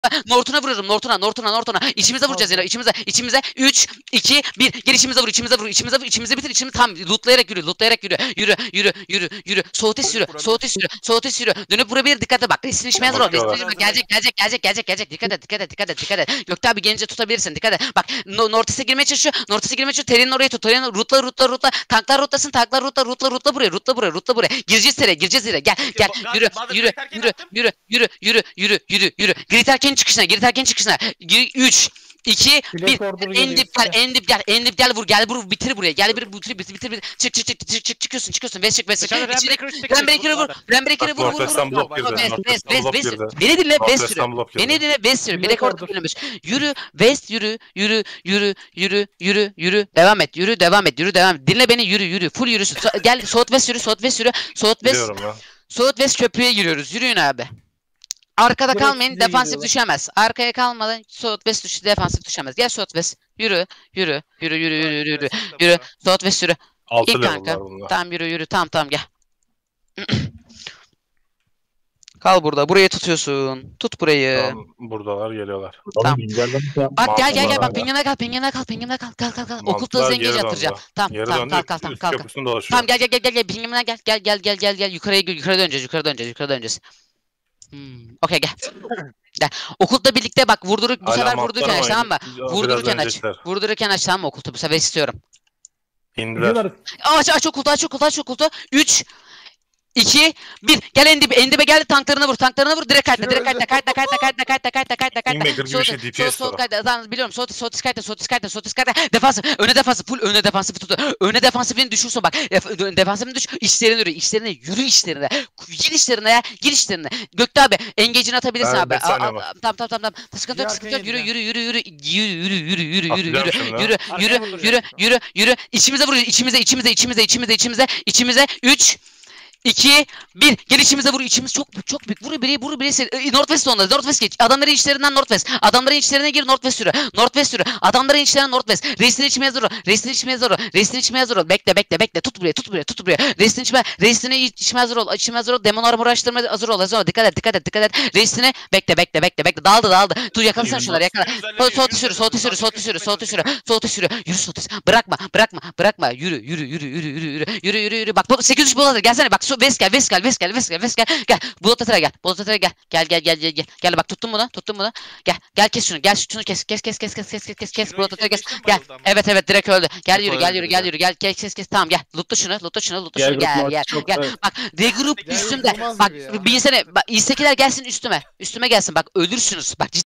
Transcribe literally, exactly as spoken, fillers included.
Nortuna vuruyorum. Nortuna, Nortuna, Nortuna. İçimize vuracağız yine. İçimize, içimize. üç, iki, bir. Gel içimize vur, içimize vur, içimize vur, içimize bitir, içimize tam lootlayarak yürü, lootlayarak yürü. Yürü, yürü, yürü, yürü. Soğute sürü, soğute sürü, soğute sürü. Dönüp vurabilir, dikkat et bak. Resmin içmeye zor. Resmin gelecek, gelecek, gelecek, gelecek, gelecek. Dikkat et, dikkat et, dikkat et, dikkat et. Gökte abi gelince tutabilirsin, dikkat et. Bak, no, Nortis'e girmeye çalışıyor. Nortis'e girmeye çalışıyor. Terinin oraya tut. Terinin rutla, rutla, rutla. Tanklar rutlasın, tanklar rutla, rutla, rutla buraya, rutla buraya, rutla buraya. Gireceğiz yere, gireceğiz yere. Gel, gel. Yürü, yürü, yürü, yürü, yürü, yürü, yürü, yürü, yürü. Grit erken çıkışına, grit erken çıkışına. üç, iki, bir. En dip gel, en dip gel, en dip gel vur, gel vur, bitir buraya. Gel bir bitir, bitir, bitir, bitir. Çık, çık, çık, çık, çık, çıkıyorsun, çıkıyorsun. Beş çık, beş çık. Rembreaker'ı vur, Rembreaker'ı vur, vur, vur. West, West, West. Beni dinle, West yürü. Beni dinle, West yürü. Bir rekor bölünmüş. Yürü, West yürü, yürü, yürü, yürü, yürü, yürü. Devam et, yürü, devam et, yürü, devam et. Dinle beni, yürü, yürü. Full yürüsün. Gel, Southwest yürü, Southwest yürü. Southwest. Southwest köprüye giriyoruz. Yürüyün abi. Arkada Buraya kalmayın, size defansif geliyorlar. düşemez. Arkaya kalmadan Southwest düşü defansif düşemez. Gel Southwest. Yürü, yürü, yürü, yürü, yürü, yürü, yürü. Yürü, Southwest yürü. Altı İlk kanka. Tamam yürü, yürü. Tamam, tamam gel. Kal burada. Burayı tutuyorsun. Tut burayı. Tamam, buradalar geliyorlar. Tamam. Tamam. Bak gel gel gel bak Mantılar pingine kal, pingine kal, pingine kal. Kal kal kal. Mantılar Okulta zengin geri yatıracağım. döndü. Tamam, Geri tamam, döndü. kal kal tamam, Üst kal. köprüsünü dolaşıyor. Tamam gel gel gel gel gel pingimden gel. Gel gel gel gel gel yukarıya yukarı döneceğiz, yukarı döneceğiz, yukarı döneceğiz. Hmm. Okey gel. Gel. Okulta birlikte bak vurduruk bu sefer vurdururken aç tamam mı? Vurdururken aç. Vurdururken aç tamam mı okulta bu sefer istiyorum. İndiler. Aç aç okultu aç okultu aç okultu. üç iki bir gel endibe endibe geldi tanklarına vur tanklarına vur direkt kayıtla direkt kayıtla kayıtla kayıtla kayıtla kayıtla kayıtla kayıtla kayıtla Kingmaker gibi bir şey D P S sol kayıtla tamam biliyorum sotis sotis kayıtla sotis kayıtla sotis kayıtla defansif öne defansif full öne defansif tut öne defansifini düşürse bak defansifini düş işlerine yürü işlerine yürü işlerine gir işlerine ya gir işlerine Gökte abi engage'ini atabilirsin abi tamam tamam tamam tamam sıkıntı yok sıkıntı yok yürü yürü yürü yürü yürü yürü yürü yürü yürü yürü yürü yürü yürü yürü yürü içimize vuruyor içimize içimize içimize içimize içimize içimize üç iki bir gel içimize vur içimiz çok büyük çok büyük vur biri vur biri Northwest onları Northwest geç adamların içlerinden Northwest adamların içlerine gir Northwest sürü Northwest sürü adamların içlerinden Northwest Reis'in içmeye zor Reis'in içmeye zor Reis'in içmeye zor bekle bekle bekle tut buraya tut buraya tut buraya Reis'in içme Reis'ine içmeye zor ol içmeye zor ol demon armor araştırma hazır ol hazır ol dikkat et dikkat et dikkat et Reis'ine bekle bekle bekle bekle dağıldı dağıldı dur yakalasana şunları yakala soğutu sürü soğutu sürü soğutu sürü soğutu sürü soğutu sürü yürü soğutu bırakma bırakma bırakma yürü yürü yürü yürü yürü yürü yürü yürü yürü bak sekiz üç buladır gelsene bak West gel West gel West gel West gel West gel gel Bulut Atar'a gel Bulut Atar'a gel gel gel gel gel gel gel bak tuttum bunu tuttum bunu gel gel kes şunu gel şunu kes kes kes kes kes kes kes kes kes Bulut Atar'a kes gel evet evet direkt öldü gel yürü gel yürü gel yürü gel kes kes kes tamam gel lootla şunu lootla şunu lootla şunu gel gel gel bak regroup üstümde bak binsene bak İstekiler gelsin üstüme üstüme gelsin bak ölürsünüz bak